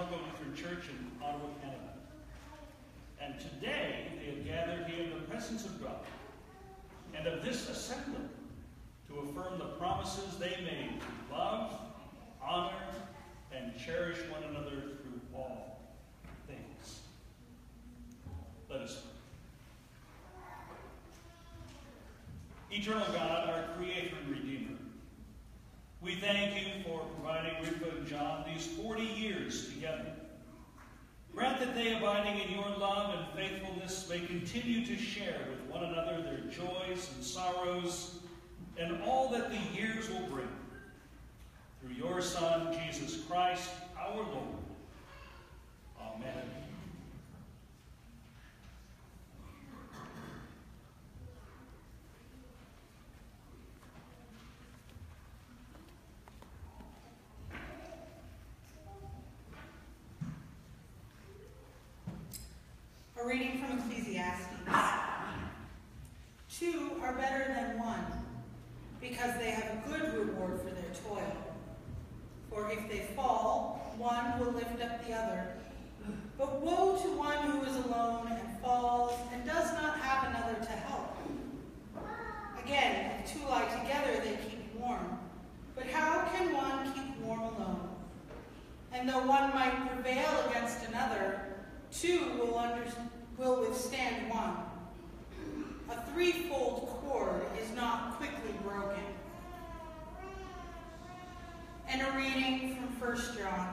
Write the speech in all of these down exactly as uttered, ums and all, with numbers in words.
Chicago Lutheran Church in Ottawa, Canada. And today they have gathered here in the presence of God and of this assembly to affirm the promises they made to love, honor, and cherish one another through all things. Let us pray. Eternal God, our Creator and Redeemer, we thank you for providing Rivka and John these forty years together. Grant that they, abiding in your love and faithfulness, may continue to share with one another their joys and sorrows and all that the years will bring. Through your Son, Jesus Christ, our Lord. Amen. A reading from Ecclesiastes. Two are better than one, because they have a good reward for their toil. For if they fall, one will lift up the other. But woe to one who is alone and falls and does not have another to help. Again, if two lie together, they keep warm. But how can one keep warm alone? And though one might prevail against another, two will, under, will withstand one. A threefold cord is not quickly broken. And a reading from First John.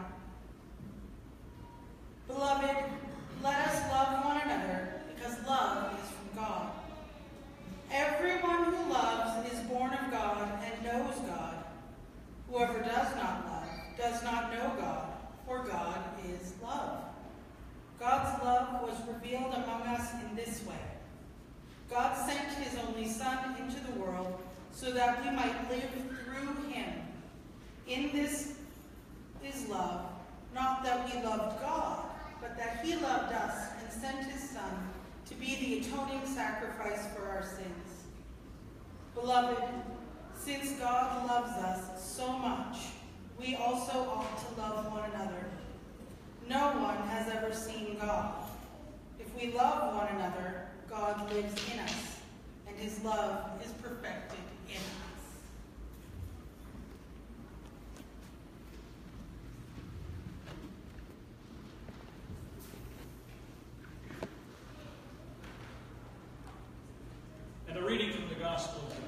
Beloved, let us love one another, because love is from God. Everyone who loves is born of God and knows God. Whoever does not love does not know God, for God is love. God's love was revealed among us in this way. God sent his only Son into the world so that we might live through him. In this is love, not that we loved God, but that he loved us and sent his Son to be the atoning sacrifice for our sins. Beloved, since God loves us so much, we also ought to love one another. No one has ever seen God. If we love one another, God lives in us, and his love is perfected in us. And a reading from the Gospel of John.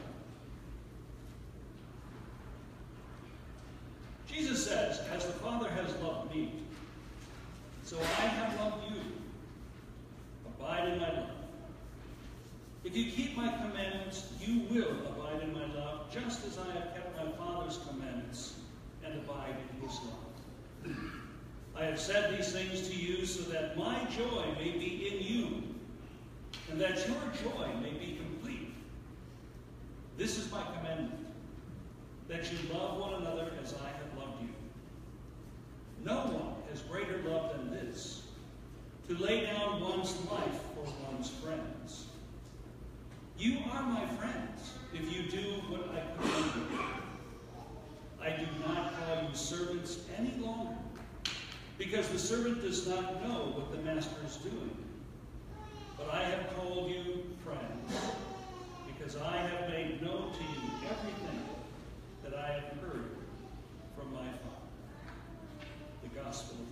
Jesus says, "As the Father has loved me, so I have loved you. Abide in my love. If you keep my commandments, you will abide in my love, just as I have kept my Father's commandments and abide in his love. I have said these things to you so that my joy may be in you, and that your joy may be complete. This is my commandment, that you love one another as I have loved you. No one has greater love than this, to lay down one's life for one's friends. You are my friends if you do what I command you. I do not call you servants any longer, because the servant does not know what the master is doing. But I have called you friends, because I have made known to you everything that I have heard from my Father." The Gospel of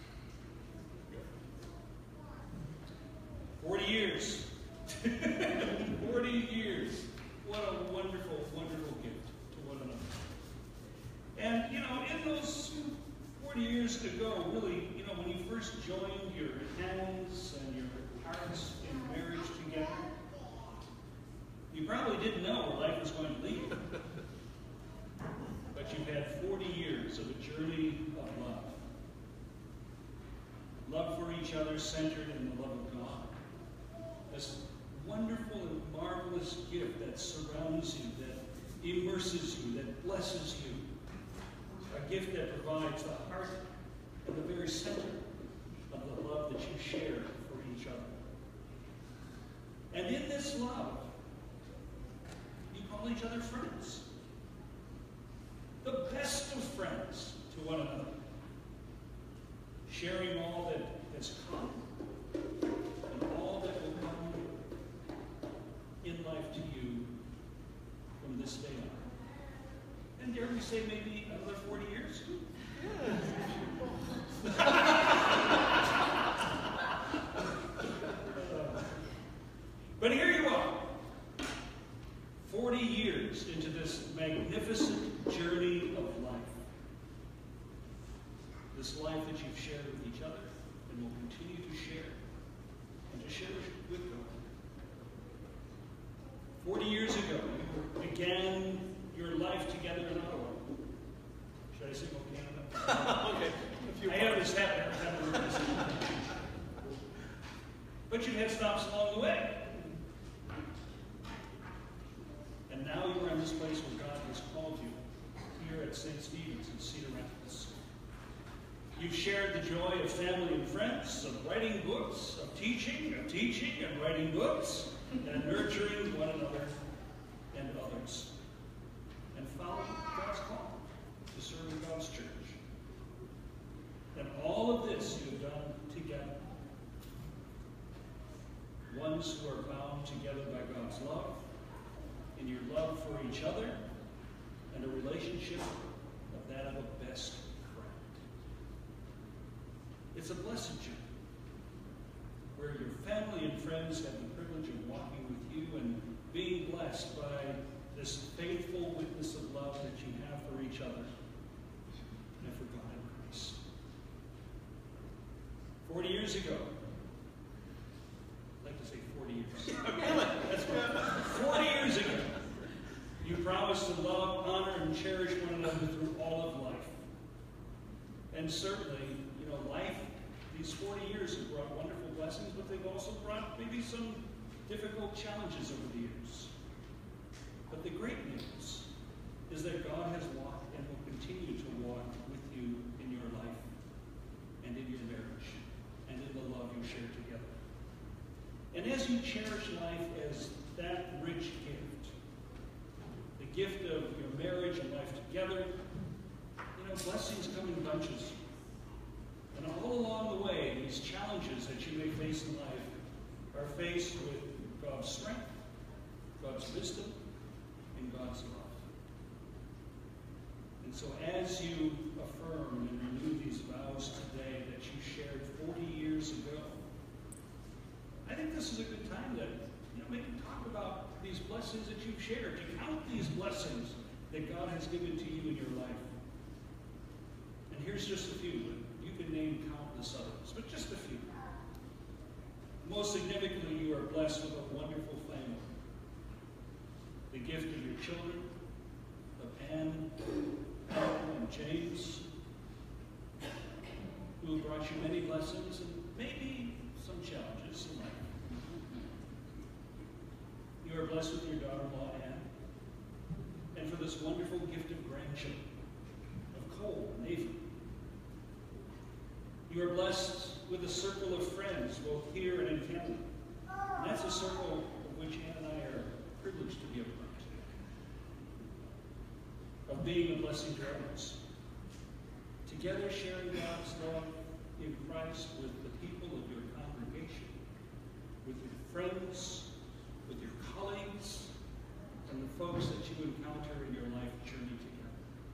God. Forty years. Forty years. What a wonderful, wonderful gift to one another. And, you know, in those forty years ago, really, you know, when you first joined your hands and your hearts in marriage together, you probably didn't know where life was going to lead you. But you've had forty years of a journey of love. Love for each other centered in the love of God. This wonderful and marvelous gift that surrounds you, that immerses you, that blesses you. A gift that provides the heart and the very center of the love that you share for each other. And in this love, you call each other friends. The best of friends to one another. sharing all that has come and all that will come in life to you from this day on. And dare we say maybe another forty years? But here you are, forty years into this magnificent journey of life. This life that you've shared with each other and will continue to share and to share with God. forty years ago, you began your life together in Ottawa. Should I sing over Canada? Okay. I have this habit of having this. But you had stops along the way. And now you are in this place where God has called you, here at Saint Stephen's in Cedar Rapids. You've shared the joy of family and friends, of writing books, of teaching, of teaching and writing books, and nurturing one another and others. And following God's call to serve in God's church. And all of this you have done together. Ones who are bound together by God's love, in your love for each other, and a relationship of that of a best friend. It's a blessed journey, where your family and friends have the privilege of walking with you and being blessed by this faithful witness of love that you have for each other and for God in Christ. Forty years ago, I'd like to say forty years. That's right. Forty years ago, you promised to love, honor, and cherish one another through all of life. And certainly, you know, life, these forty years have brought wonderful blessings, but they've also brought maybe some difficult challenges over the years. But the great news is that God has walked and will continue to walk with you in your life and in your marriage and in the love you share together. And as you cherish life as that rich gift, the gift of your marriage and life together, you know, blessings come in bunches. And all along the way, these challenges that you may face in life are faced with God's strength, God's wisdom, and God's love. And so as you affirm and renew these vows today that you shared forty years ago, I think this is a good time to, you know, maybe talk about these blessings that you've shared, to count these blessings that God has given to you in your life. And here's just a few. You can name countless others, but just a few. Most significantly, you are blessed with a wonderful family. The gift of your children, of Anne, Alan, and James, who have brought you many blessings and maybe some challenges in life. You are blessed with your daughter-in-law, Anne, and for this wonderful gift of grandchildren, of Cole and Nathan. You are blessed with a circle of friends, both here and in Canada. And that's a circle of which Anne and I are privileged to be a part of. Of being a blessing to others. Together sharing God's love in Christ with the people of your congregation, with your friends, with your colleagues, and the folks that you encounter in your life journey together.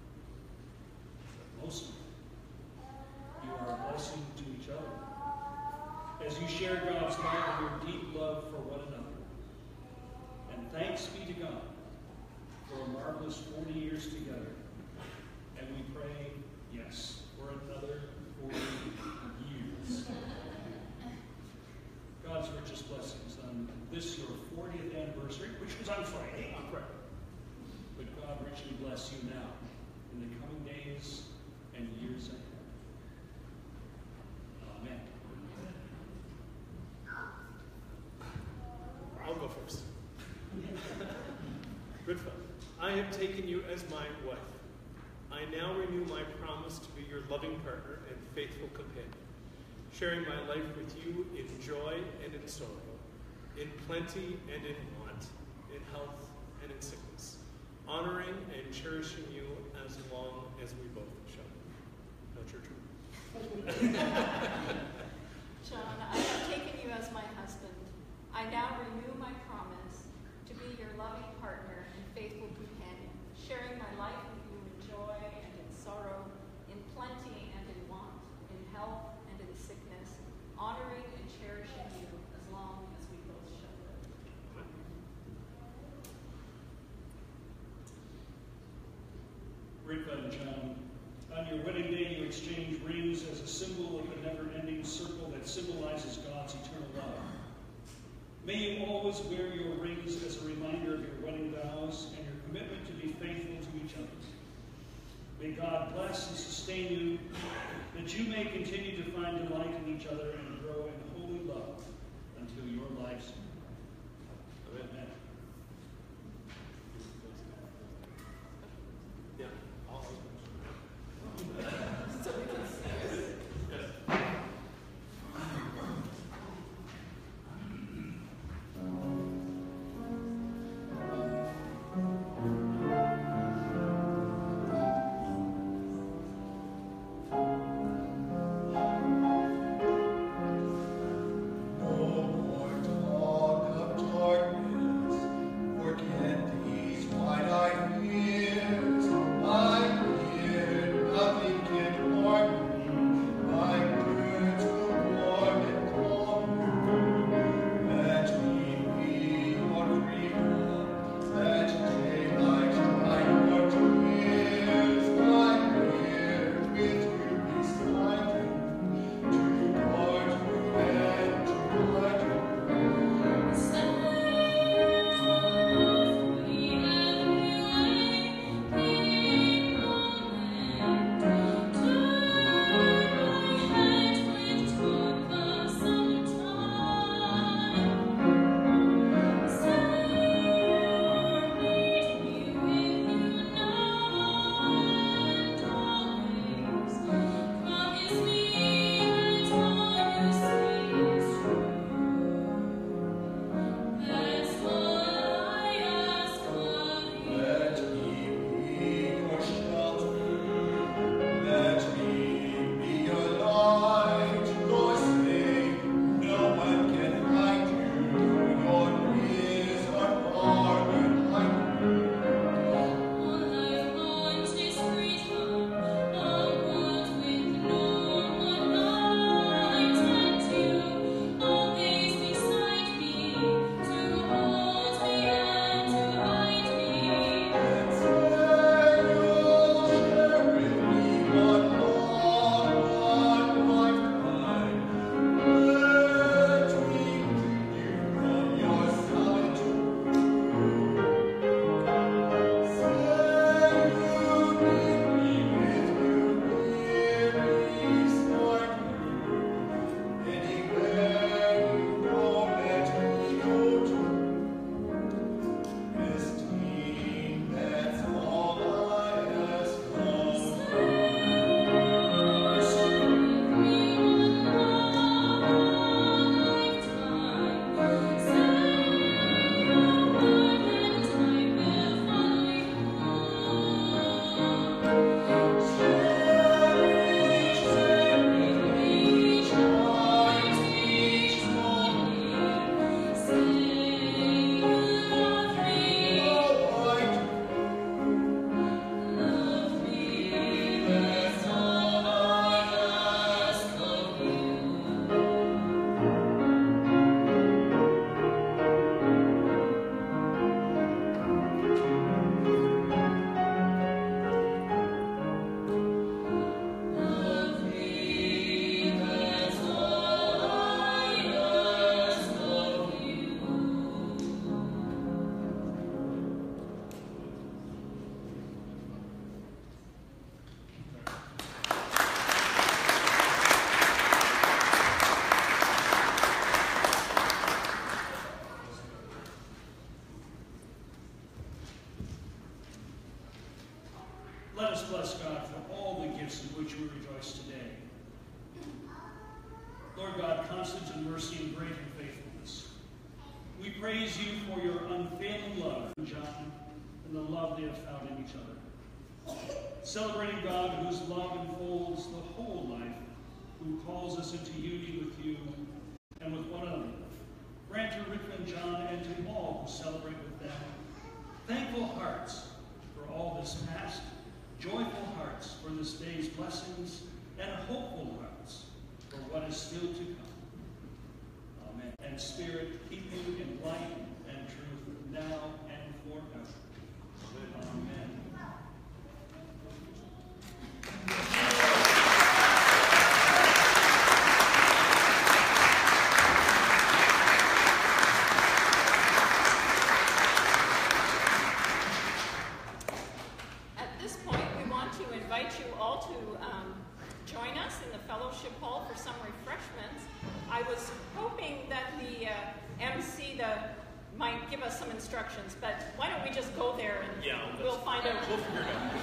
But most of all, you are a blessing to each other as you share God's love and your deep love for one another. And thanks be to God for a marvelous forty years together. And we pray, yes, for another forty years. God's richest blessings on this, your fortieth anniversary, which was on Friday. On Friday. But God richly bless you now in the coming days and years ahead. Amen. I'll go first. Good fun. I have taken you as my wife. I now renew my promise to be your loving partner and faithful companion, sharing my life with you in joy and in sorrow, in plenty and in want, in health and in sickness, honoring and cherishing you as long as we both shall. Now, church. John, I have taken you as my husband. I now renew my promise to be your loving partner and faithful companion, sharing my life with you in joy and in sorrow, in plenty and in want, in health and in sickness, honoring and cherishing you as long as we both shall live. Ritva and John, on your wedding day you exchange rings as a symbol of the never-ending circle that symbolizes God's eternal love. May you always wear your rings as a reminder of your wedding vows and your commitment to be faithful to each other. May God bless and sustain you, that you may continue to find delight in each other and grow in holy love until your life's end. Amen. Yeah. All So we can see this. Let us bless God for all the gifts in which we rejoice today. Lord God, constant in mercy and great in faithfulness, we praise you for your unfailing love in John and the love they have found in each other. Celebrating God whose love enfolds the whole life, hearts for all this past, joyful hearts for this day's blessings, and hopeful hearts for what is still to come. Amen. And Spirit, keep you in light and truth now and forever. Amen. Amen. Might give us some instructions, but why don't we just go there and yeah, we'll find out. We'll figure it out.